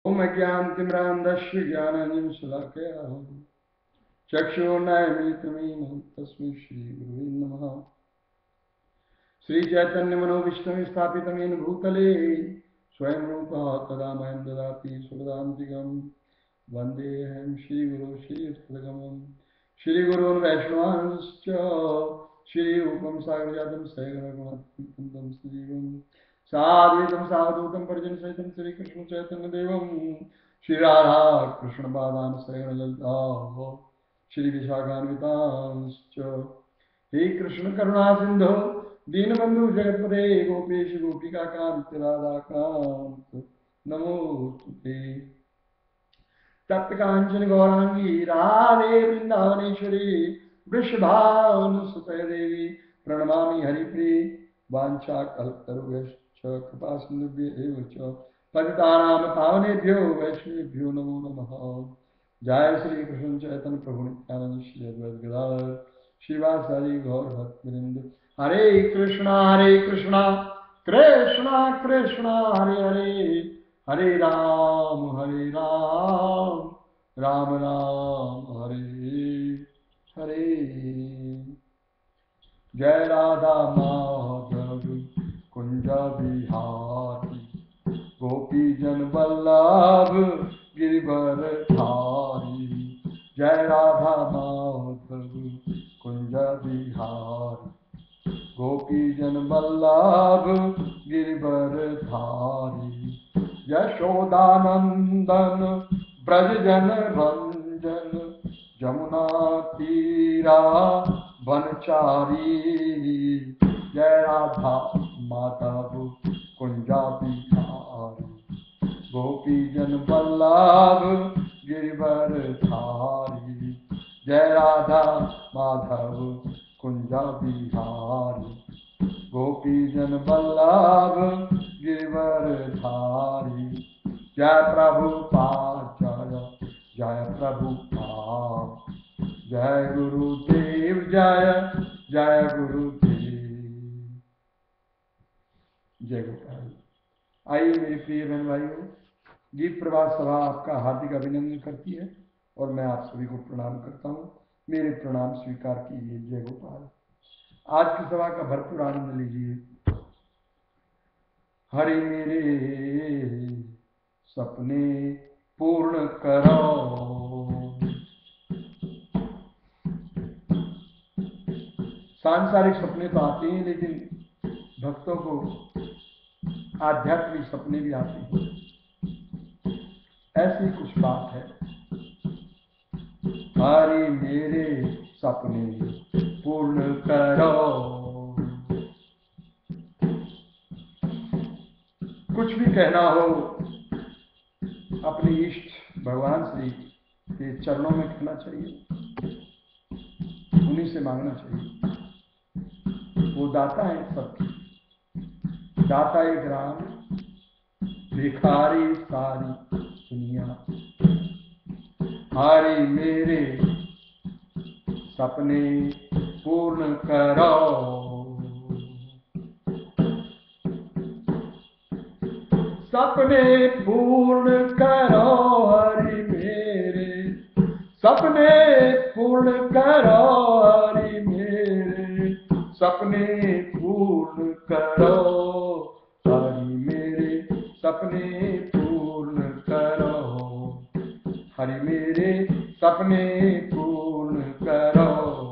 ओम ज्ञानतिमिरान्धस्य ज्ञानाञ्जनशलाकया चक्षुर्नयनमितमेन तस्मै श्रीगुरुवे नमः। श्रीचैतन्यमनोभीष्टं स्थापितं येन भूतले स्वयं रूपः तदा मह्यं ददाति सुखदान्तिकं वन्देऽहं श्रीगुरो श्रीयुक्तगमं श्रीगुरून् वैष्णवांश्च श्रीरूपं साग्रजातं सैगणगुणवन्दितं श्रीगुरुं साद्वैतं सावधूतं परिजनसहितं श्रीकृष्ण चैतन्यदेवं श्रीराधा कृष्णपादान् सैगणललिता श्रीविशाखान्वितांश्च हे कृष्ण करुणा सिंधु दीनबंधु जगतपते गोपेश गोपिका कांत राधा कांत नमोस्तुते। तप्त कांचन गौरांगी राधे वृंदावनेश्वरी वृषभानुसुते देवी प्रणमामि हरिप्रिये वाञ्छा कल्पतरुभ्यश्च कृपा सिन्धुभ्येव च पतितानां पावनेभ्यो वैष्णवेभ्यो नमो नमः। जय श्री कृष्ण चैतन्य प्रभु नित्यानंद श्री अद्वैत गदाधर श्रीवासादि गौर भक्तवृंद। हरे कृष्णा कृष्णा कृष्णा हरे हरे, हरे राम राम राम हरे हरे। जय राधा माधव कुंज बिहारी गोपी जन वल्लभ गिरिवर धारी। जय राधा माधव कुंज बिहारी गोपी जन वल्लभ गिरिवर धारी। यशोदानंदन ब्रज जन रंजन जमुना तीरा बनचारी। जय राधा माधव कुंजा बिहारी गोपी जन वल्लभ गिरिवर धारी। जय राधा माधव कुंजा बिहारी गोपी जन वल्लभ गिरिवर धारी। जय प्रभुपाद जय प्रभुपाद जय गुरुदेव जय गुरुदेव। जय गोपाल। आइए मेरे प्रिय बहन भाइयों, गीत प्रभात सभा आपका हार्दिक अभिनंदन करती है और मैं आप सभी को प्रणाम करता हूँ। मेरे प्रणाम स्वीकार कीजिए। जय गोपाल। आज की सभा का भरपूर आनंद लीजिए। हरि मेरे सपने पूर्ण करो। सांसारिक सपने तो आते हैं, लेकिन भक्तों को आध्यात्मिक सपने भी आते हैं। ऐसी कुछ बात है। हरि मेरे सपने पूर्ण करो। कुछ भी कहना हो अपने इष्ट भगवान श्री के चरणों में कहना चाहिए, उन्हीं से मांगना चाहिए। वो दाता है सबकी, दाता एक राम भिखारी सारी दुनिया। हरि मेरे सपने पूर्ण करो। सपने पूर्ण करो हरि मेरे, सपने पूर्ण करो हरि मेरे, सपने पूर्ण करो हरि मेरे, सपने पूर्ण करो हरि मेरे, सपने पूर्ण करो।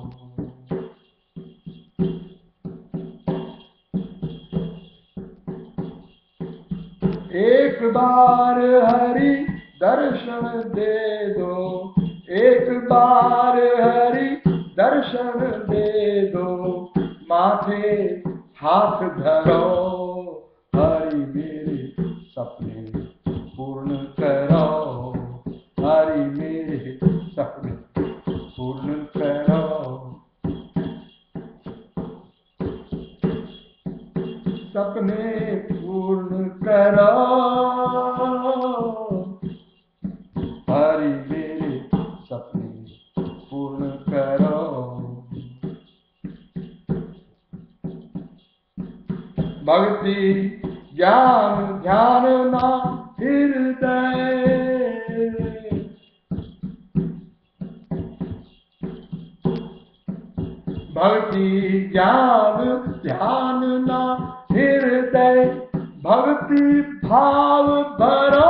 एक बार हरि दर्शन दे दो, एक बार हरि दर्शन दे दो, माथे हाथ धरो हरि मेरे सपने पूर्ण करो। हरि मेरे सपने पूर्ण करो। सपने पूर्ण करो हरि मेरे सपने पूर्ण करो। भक्ति ज्ञान ध्यान ना हृदय भक्ति ज्ञान ध्यान ना हृदय भक्ति भाव भरो,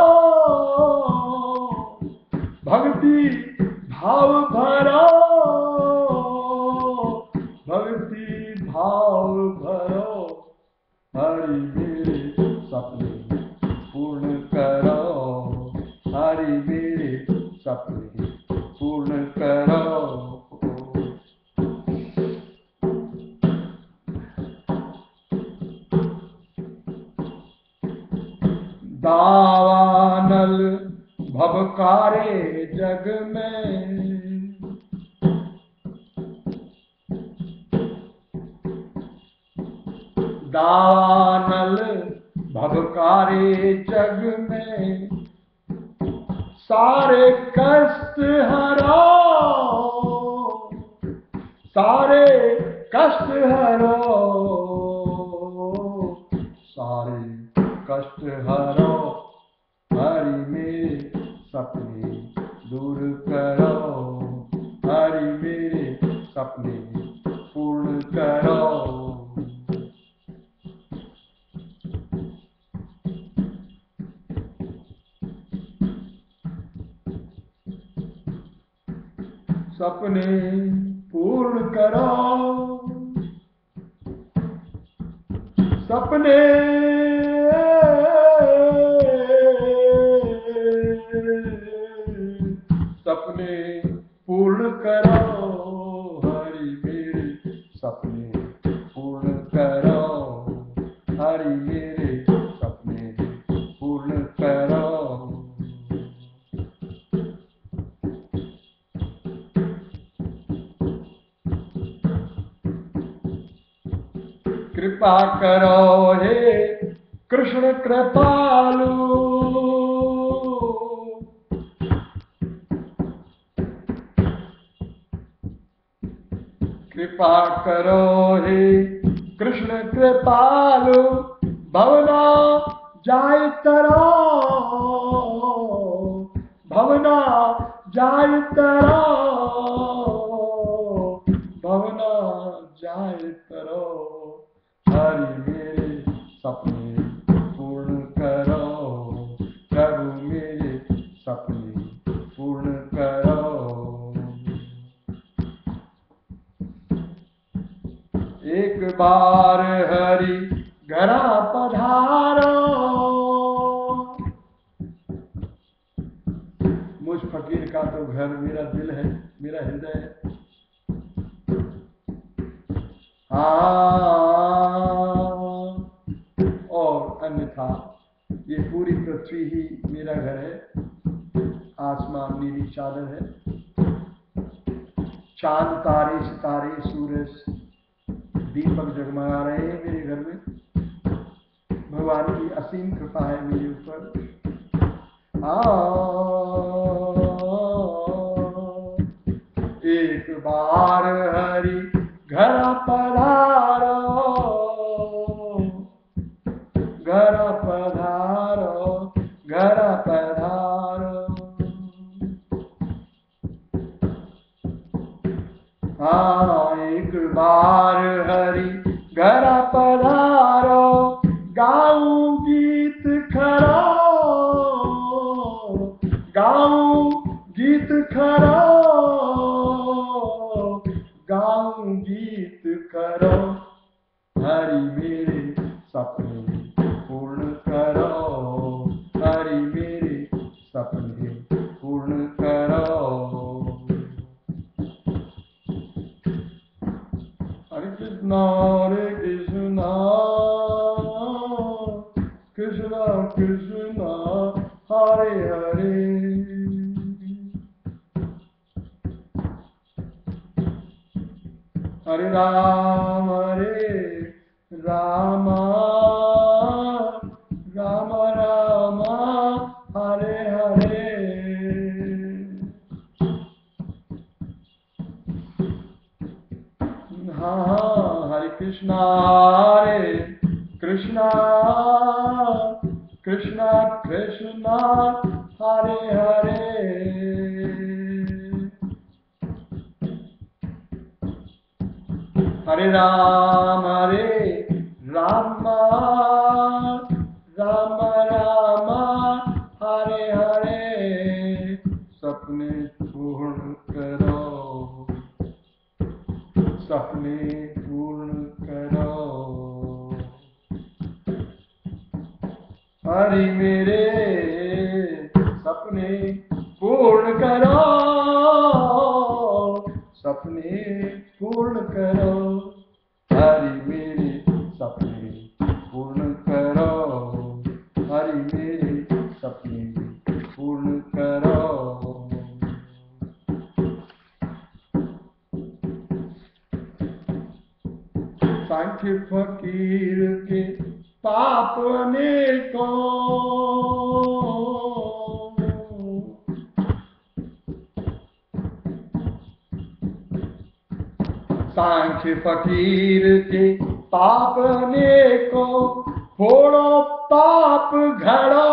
भक्ति भाव भरो, भक्ति भाव भरो, हरि मेरे सपने पूर्ण करो, हरि मेरे सपने पूर्ण करो। दावानल भवकारे जग में, दावानल भवकारे जग में, सारे कष्ट हरो, सारे कष्ट हरो, सारे कष्ट हरो, हरि मेरे सपने दूर करो, हरि मेरे सपने पूर्ण करो। सपने पूर्ण करो, सपने सपने पूर्ण करो, हरि मेरे सपने पूर्ण करो, हरि मेरे सपने पूर्ण करो। कृपा करो हे कृष्ण कृपालु, कृपा करो हे कृष्ण कृपालु, भवना जाय तरो, भवना जाय तरो, भवना जाय तरो, हरि मेरे सपने पूर्ण करो, प्रभु मेरे सपने पूर्ण करो। एक बार हरि घरा पधारो, मुझ फकीर का तो घर मेरा दिल है, मेरा हृदय है। और अन्यथा ये पूरी पृथ्वी ही मेरा घर है, आसमान नीली चादर है, चांद तारे सितारे सूरज दीपक जगमगा रहे हैं मेरे घर में। भगवान की असीम कृपा है मेरे ऊपर। एक बार हरि घर पधारो, घर पधारो, घर पधारो। एक बार हरि घर पधारो, गाऊं गीत खरो, गाऊं गीत खरो, गाऊं गीत करो, हरि मेरे सपने पूर्ण करो, हरि मेरे सपने पूर्ण करो। हरे कृष्णा कृष्णा कृष्णा हरे हरे, हरे राम राम राम हरे हरे। हाँ, हरे कृष्णा कृष्णा कृष्णा कृष्णा हरे हरे। हरे राम राम राम हरे हरे, सपने पूर्ण करो, सपने पूर्ण करो। हरि मेरे सपने पूर्ण करो, सपने पूर्ण करो। हरि मेरे सपने पूर्ण करो, हरि मेरे सपने पूर्ण करो। सांख्य फकीर के पाप अनेकों, सांख्य फकीर के पाप अनेकों, फोड़ो पाप घड़ो,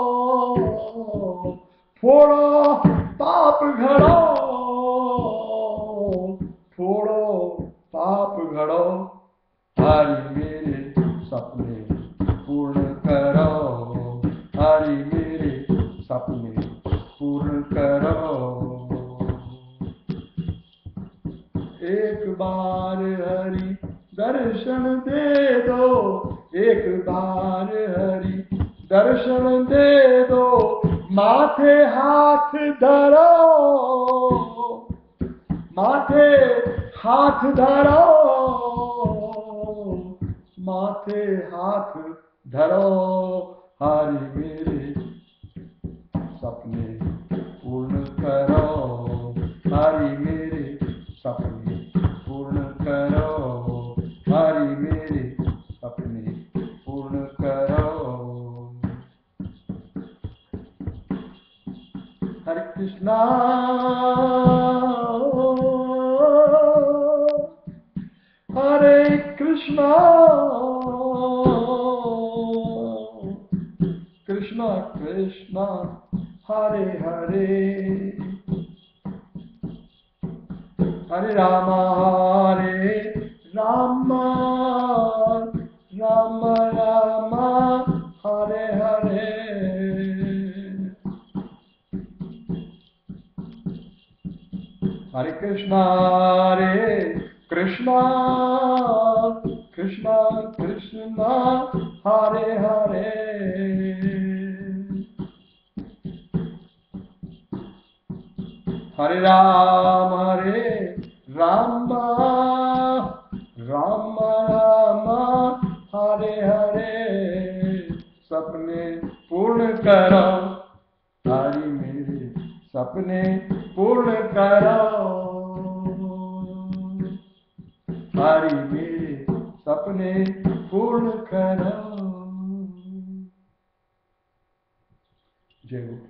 फोड़ो पाप घड़ो, फोड़ो पाप घड़ो। हरि मेरे सपने पूर्ण करो, हरि मेरे सपने पूर्ण करो। एक बार हरि दर्शन दे दो, एक बार हरि दर्शन दे दो, माथे हाथ धरो, माथे हाथ धरो, माथे हाथ धरो। हरि मेरे सपने पूर्ण करो, हरि मेरे सपने पूर्ण करो, हरि मेरे सपने पूर्ण करो। हरे कृष्णा हरे कृष्णा, कृष्णा कृष्णा हरे हरे, हरे राम राम राम हरे हरे। हरे कृष्णा कृष्णा कृष्णा कृष्णा हरे हरे, हरे राम राम राम हरे हरे, सपने पूर्ण करो, हरि मेरे सपने पूर्ण करो, हरि मेरे सपने पूर्ण करो। जय गुरु।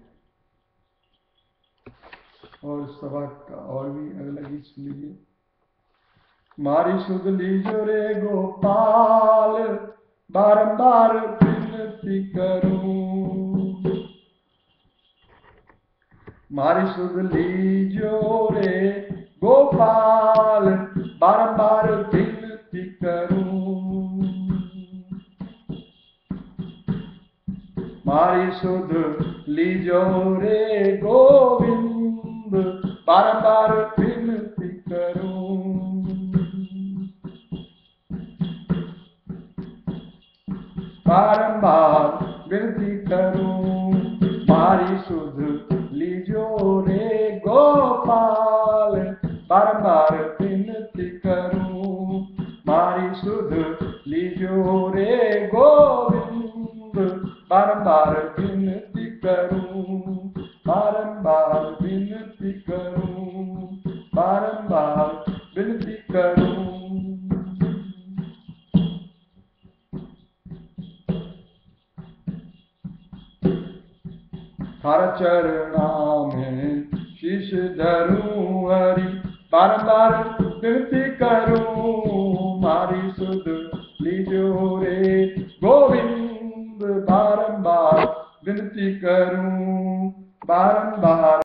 और सभा का और भी अगला गीत सुन लीजिए। मारी सुध लीजो रे गोपाल, बारंबार विनती करूं, मारी सुध लीजो रे गोपाल, बारंबार विनती करूं, मारी सुध लीजो रे गोविंद, बारंबार विनती करूं, बारंबार विनती करूं, मारी सुध लीजो रे गोपाल, बारंबार विनती करूं, मारी सुध लीजो रे गोविंद, बारंबार विनती करूं, बारंबार विनती करूं, बारंबार विनती करूं। हर चरणा में शीश धरूं हरि, बारंबार विनती करूं, मारी सुध लीजो रे गोविंद, बारंबार विनती करूं, बारंबार